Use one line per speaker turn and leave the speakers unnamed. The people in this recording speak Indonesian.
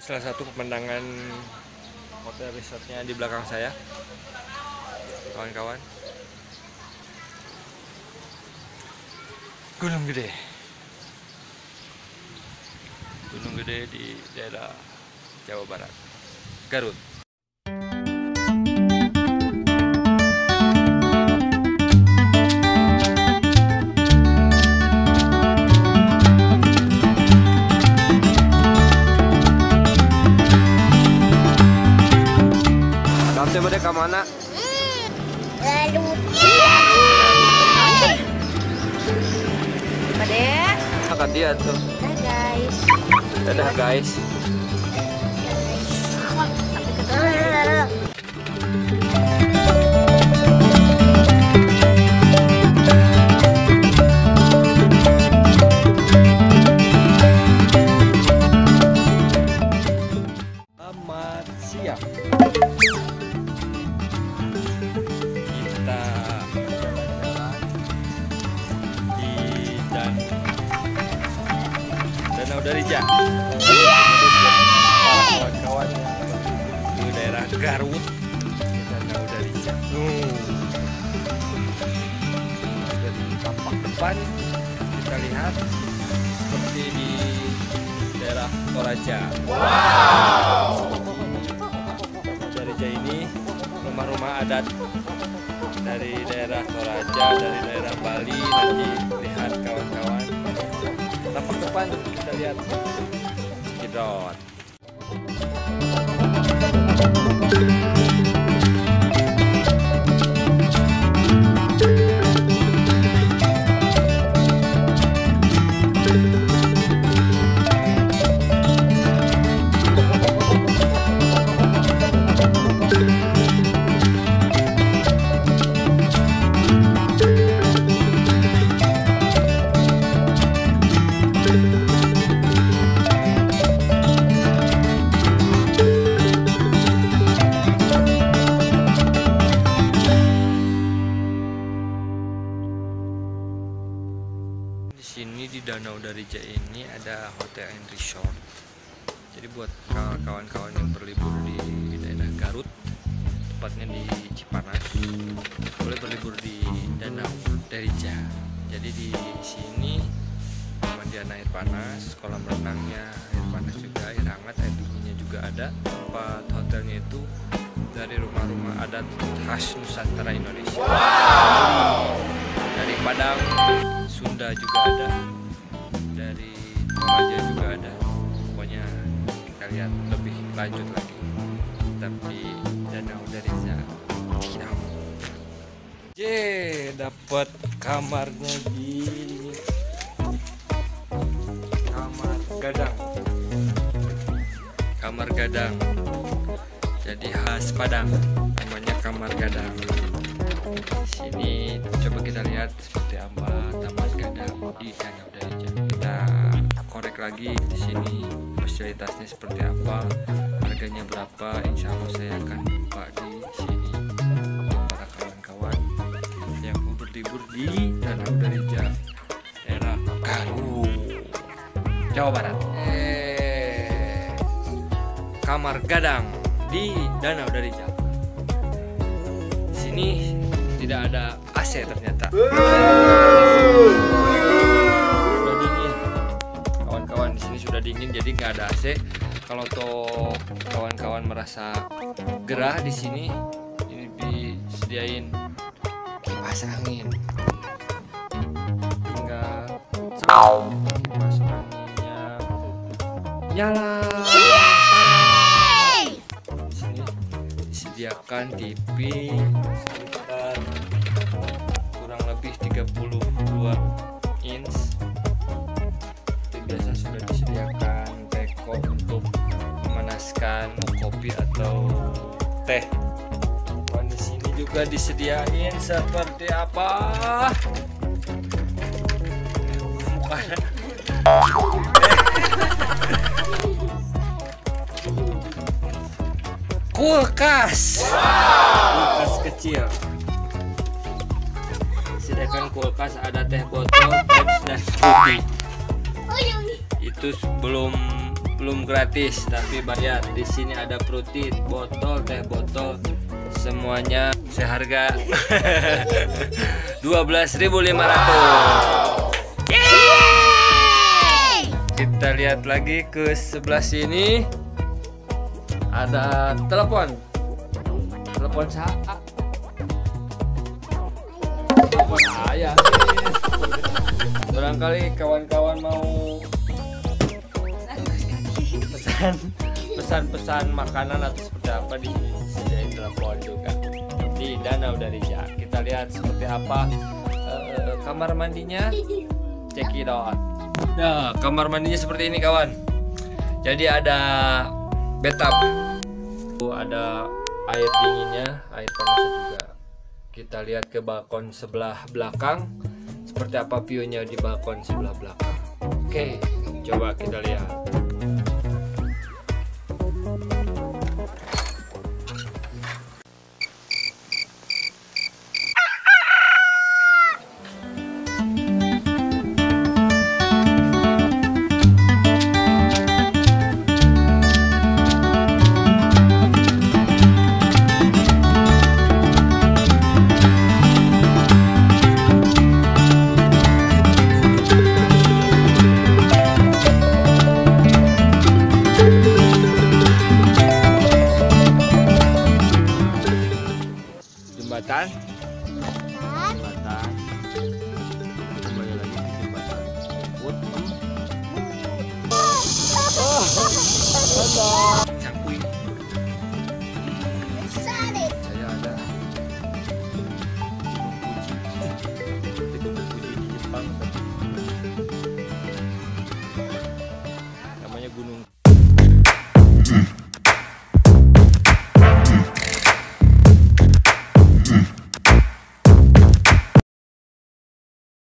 salah satu pemandangan hotel resortnya di belakang saya, kawan-kawan. Gunung Gede. Gunung Gede di daerah Jawa Barat, Garut. Kamu pada ke mana?
Garut. Pada.
Kakak dia tuh.
Hai guys.
Dadah guys. Selamat siang. Kita jalan-jalan di Danau Darija. Para kawan-kawan yang di daerah Garut, di Danau Darija. Dari tampak depan kita lihat seperti di daerah Toraja. Darija ini rumah-rumah adat dari daerah Toraja, dari daerah Bali. Nanti lihat kawan-kawan, tampak depan kita lihat Jedot. Di sini di Danau Darija ini ada hotel and resort. Jadi buat kawan-kawan yang berlibur di daerah Garut, tepatnya di Cipanas, boleh berlibur di Danau Darija. Jadi di sini pemandian air panas, kolam renangnya air panas juga, air hangat, air dinginnya juga ada. Tempat hotelnya itu dari rumah-rumah adat khas Nusantara Indonesia. Dari Padang, Sunda juga ada, dari Toraja juga ada. Pokoknya kita lihat lebih lanjut lagi, tapi Danau Darija. Dapat kamarnya di kamar gadang. Kamar gadang. Jadi khas Padang, namanya kamar gadang. Di sini coba kita lihat seperti apa kamar gadang di Danau Darija. Kita korek lagi di sini fasilitasnya seperti apa, harganya berapa. Insya Allah saya akan buka di sini untuk para kawan-kawan yang mau berlibur di Danau Darija, daerah Garut, Jawa Barat. Kamar gadang di Danau Darija. Di sini tidak ada AC ternyata. Sudah dingin. Kawan-kawan, di sini sudah dingin, jadi nggak ada AC. Kalau toh kawan-kawan merasa gerah di sini, ini disediain kipas angin. Tinggal kipas anginnya nyala. Disediakan TV sekitar kurang lebih 32 inch. Itu biasa sudah disediakan teko untuk memanaskan kopi atau teh. Dan di sini juga disediain seperti apa? Mukanya. Kulkas. Kulkas kecil. Disediakan kulkas, ada teh botol, Pepsi dan Fruity. Itu belum belum gratis tapi bayar. Di sini ada fruity, botol, teh botol, semuanya seharga 12.500. Kita lihat lagi ke sebelah sini, ada telepon saat telepon ayah. Barangkali kawan-kawan mau pesan makanan atau seperti apa, di sediain telepon juga di Danau Darija. Kita lihat seperti apa kamar mandinya. Check it out. Nah, kamar mandinya seperti ini kawan. Jadi ada bathtub, ada air dinginnya, air panasnya juga. Kita lihat ke balkon sebelah belakang, seperti apa view-nya di balkon sebelah belakang. Oke, coba kita lihat.